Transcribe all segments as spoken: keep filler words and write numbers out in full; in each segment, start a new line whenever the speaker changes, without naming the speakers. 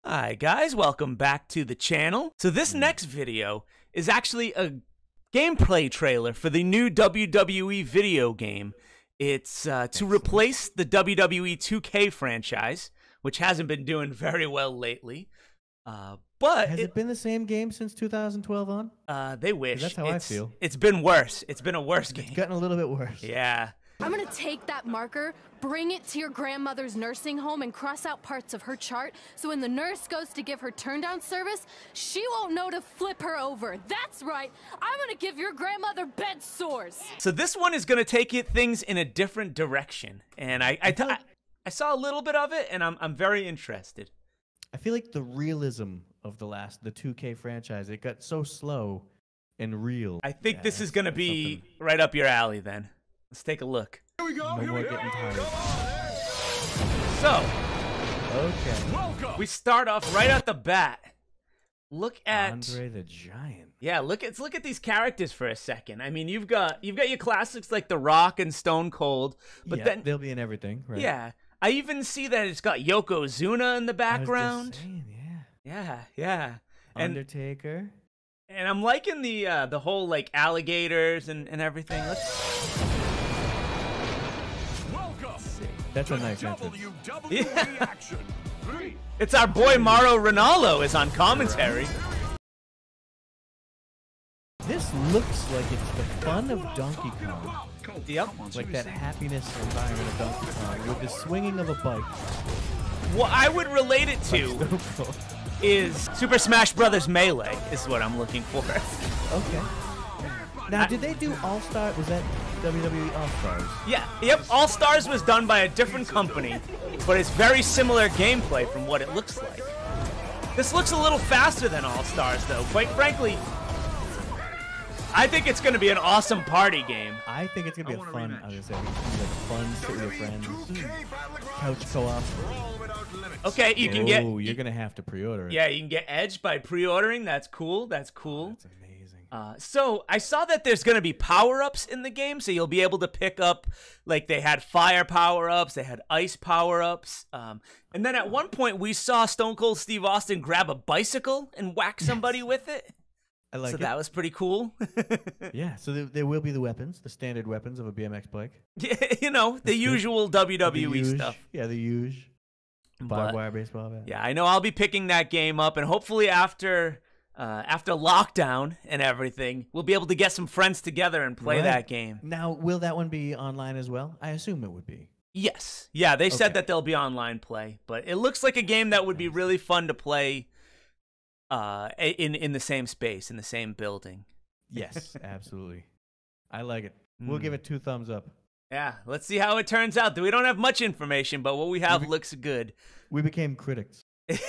Hi guys, welcome back to the channel. So this next video is actually a gameplay trailer for the new W W E video game. It's uh, to replace the W W E two K franchise, which hasn't been doing very well lately. Uh, but
has it, it been the same game since two thousand twelve on?
Uh, they wish.
That's how
it's,
I feel.
It's been worse. It's been a worse game.
It's gotten a little bit worse.
Yeah.
I'm gonna take that marker, bring it to your grandmother's nursing home, and cross out parts of her chart, so when the nurse goes to give her turn-down service, she won't know to flip her over. That's right, I'm gonna give your grandmother bed sores.
So this one is gonna take it things in a different direction, and I I, I, I saw a little bit of it, and I'm I'm very interested.
I feel like the realism of the last the two K franchise, it got so slow and real.
I think
yeah,
this is gonna be
something.
right up your alley then. Let's take a look.
Here we go.
No
Here
more
we
getting
go.
tired.
So,
okay.
Welcome.
we start off right at the bat. Look at
Andre the Giant.
Yeah, look at let's look at these characters for a second. I mean, you've got you've got your classics like The Rock and Stone Cold, but
yeah,
then
they'll be in everything, right?
yeah, I even see that it's got Yokozuna in the background.
I was just saying, yeah.
Yeah, yeah, and
Undertaker.
and I'm liking the uh, the whole like alligators and and everything. Let's.
That's a nice entrance.
W W E
Yeah.
action. Three.
It's our boy Mauro Ronaldo is on commentary.
This looks like it's the fun of Donkey Kong.
Yep.
Like that happiness environment of Donkey Kong with the swinging of a bike.
What I would relate it to
So cool.
is Super Smash Brothers Melee is what I'm looking for.
Okay. Now, did they do All Star? Was that W W E All Stars?
Yeah, yep, All Stars was done by a different company, but it's very similar gameplay from what it looks like. This looks a little faster than All Stars, though. Quite frankly, I think it's going to be an awesome party game.
I think it's gonna be a fun. I was gonna say, it's gonna be like fun, sit with your friends, couch co-op.
Okay, you can
oh,
get.
you're gonna have to pre-order it.
Yeah, you can get Edge by pre-ordering. That's cool. That's cool.
That's amazing.
Uh, so I saw that there's going to be power-ups in the game, so you'll be able to pick up, like they had fire power-ups, they had ice power-ups, um, and then at one point we saw Stone Cold Steve Austin grab a bicycle and whack somebody with it.
I like
so
it.
that was pretty cool.
Yeah, so there, there will be the weapons, the standard weapons of a B M X bike.
Yeah, you know, the usual W W E
the huge,
stuff.
Yeah, the huge
But,
barbed wire baseball bat.
yeah, I know I'll be picking that game up, and hopefully after uh, after lockdown and everything, we'll be able to get some friends together and play
Right.
that game.
Now, will that one be online as well? I assume it would be.
Yes. Yeah, they said
Okay.
that there'll be online play, but it looks like a game that would be really fun to play uh, in in the same space, in the same building.
Yes, absolutely. I like it. We'll give it two thumbs up.
Yeah, let's see how it turns out. We don't have much information, but what we have
We be-
looks good.
We became critics.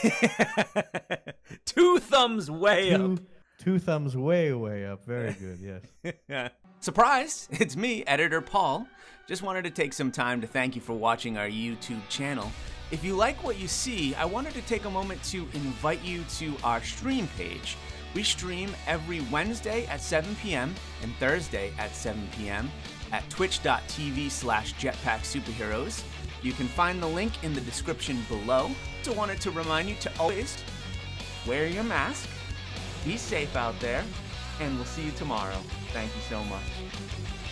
Two thumbs way
Two,
up.
two thumbs way, way up. Very good, yes.
Surprise! It's me, Editor Paul. Just wanted to take some time to thank you for watching our YouTube channel. If you like what you see, I wanted to take a moment to invite you to our stream page. We stream every Wednesday at seven p m and Thursday at seven p m at twitch dot t v slash jetpack superheroes. You can find the link in the description below. So wanted to remind you to always wear your mask, be safe out there, and we'll see you tomorrow. Thank you so much.